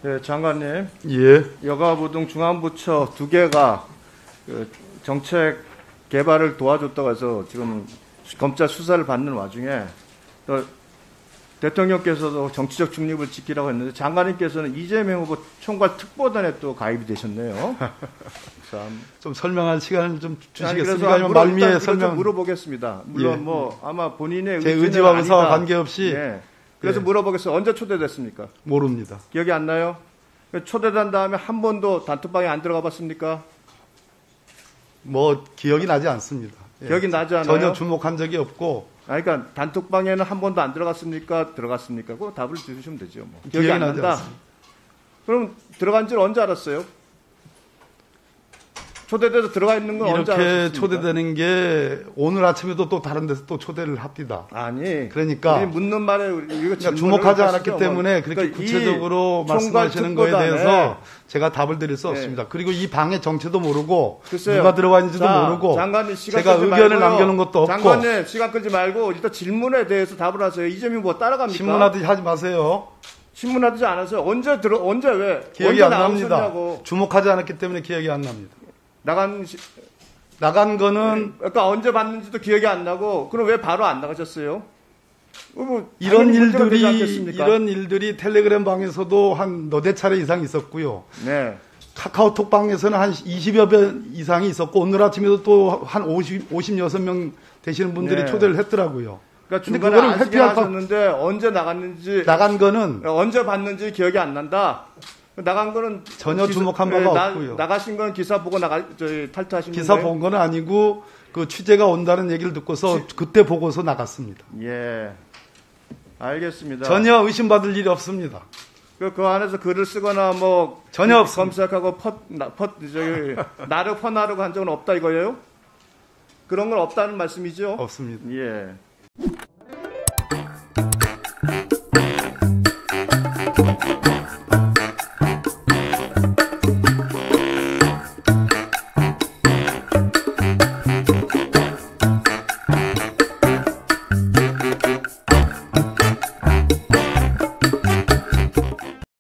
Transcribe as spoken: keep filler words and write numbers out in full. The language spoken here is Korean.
네, 장관님. 예. 여가부 등 중앙부처 두 개가 그 정책 개발을 도와줬다고 해서 지금 검찰 수사를 받는 와중에 또 대통령께서도 정치적 중립을 지키라고 했는데 장관님께서는 이재명 후보 총괄 특보단에 또 가입이 되셨네요. 참. 좀 설명할 시간을 좀 아니, 주시겠습니까? 그래서 말미에 설명. 좀 물어보겠습니다. 물론 예. 뭐 아마 본인의 제 의지는 의지와 의사와 아니다. 관계없이. 예. 그래서 예. 물어보겠어요. 언제 초대됐습니까? 모릅니다. 기억이 안 나요? 초대된 다음에 한 번도 단톡방에 안 들어가 봤습니까? 뭐 기억이 나지 않습니다. 예. 기억이 나지 않아요? 전혀 주목한 적이 없고. 아, 그러니까 단톡방에는 한 번도 안 들어갔습니까? 들어갔습니까? 그 답을 주시면 되죠. 뭐. 기억이, 기억이 안 나지 난다. 않습니다. 그럼 들어간 줄 언제 알았어요? 초대돼서 들어가 있는 건 언제 이렇게 알았습니까? 초대되는 게 오늘 아침에도 또 다른 데서 또 초대를 합니다. 아니. 그러니까 우리 묻는 말에 우리가 그러니까 주목하지 않았기 하시죠. 때문에 그렇게 그러니까 구체적으로 말씀하시는 거에 대해서 제가 답을 드릴 수 없습니다. 그리고 이 방의 정체도 모르고 글쎄요. 누가 들어가 있는지도 자, 모르고 장관님 시간 제가 끌지 의견을 말고요. 남겨놓은 것도 없고. 장관님 시간 끌지 말고 일단 질문에 대해서 답을 하세요. 이재명 뭐 따라갑니까? 신문하듯이 하지 마세요. 신문하지 않았어요. 언제 들어 언제 왜 기억이 언제 안 납니다. 나오셨냐고. 주목하지 않았기 때문에 기억이 안 납니다. 나간 시, 나간 거는 그러니까 언제 봤는지도 기억이 안 나고 그럼 왜 바로 안 나가셨어요? 뭐 이런 당연히 문제가 되지 일들이 않겠습니까? 이런 일들이 텔레그램 방에서도 한 너댓 차례 이상 있었고요. 네. 카카오톡 방에서는 한 이십여 번 이상이 있었고 오늘 아침에도 또 한 오십, 오십육 명 되시는 분들이 네. 초대를 했더라고요. 그러니까 근데 중간에 그거를 아시긴 회피할 바- 하셨는데 언제 나갔는지 나간 거는 언제 봤는지 기억이 안 난다. 나간 거는 전혀 기사- 주목한 바가 예, 나, 없고요. 나가신 건 기사 보고 나가 저희 탈퇴하신 기사 건가요? 본 건 아니고 그 취재가 온다는 얘기를 듣고서 그때 보고서 나갔습니다. 예. 알겠습니다. 전혀 의심받을 일이 없습니다. 그, 그 안에서 글을 쓰거나 뭐 전혀 없습니다. 검색하고 퍼, 나, 퍼, 저기 나르 퍼나르고 한 적은 없다 이거예요? 그런 건 없다는 말씀이죠? 없습니다. 예.